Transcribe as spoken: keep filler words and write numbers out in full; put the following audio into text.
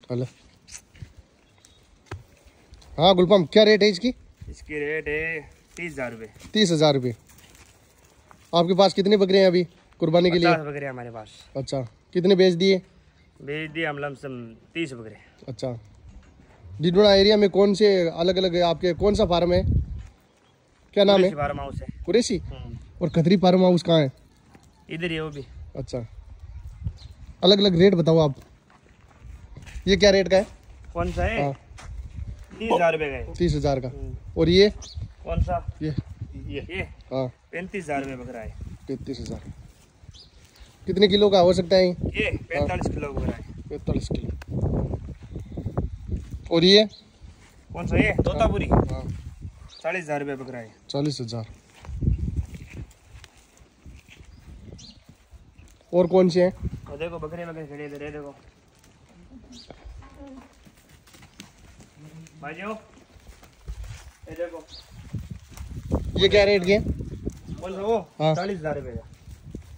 Hello. हाँ गुलपम, क्या rate है इसकी? इसकी रेट है तीस हजार रुपये। तीस हजार रुपये। आपके पास कितने बकरे हैं अभी कुर्बानी के लिए? पचास बकरे हमारे पास। अच्छा, कितने बेच दिए? बेच दिए हम लमसम तीस बकरे। अच्छा, डिडोड़ा एरिया में कौन से अलग अलग आपके कौन सा फार्म है, क्या नाम है? फार्म हाउस है कुरैशी। और खतरी फार्म हाउस कहाँ है? इधर ही है वो भी। अच्छा, अलग अलग रेट बताओ आप। ये क्या रेट का है? कौन सा है? हाँ। तीस हजार रुपये का है। तीस हजार का। और ये कौन सा? ये ये ये हाँ पैंतीस हजार रुपये बकरा है। पैंतीस हजार। कितने किलो का हो सकता है ये? पैंतालीस किलो बकरा है। पैंतालीस किलो। और ये कौन सा? ये तोतापुरी। हाँ चालीस हजार रुपये बकरा है। चालीस हजार। और कौन से हैं? और देखो बकरे बकरे खड़े इधर है, देखो भाइयों, ये देखो। ये क्या रेट के? कौन सा? वो हाँ। चालीस हजार रुपये का।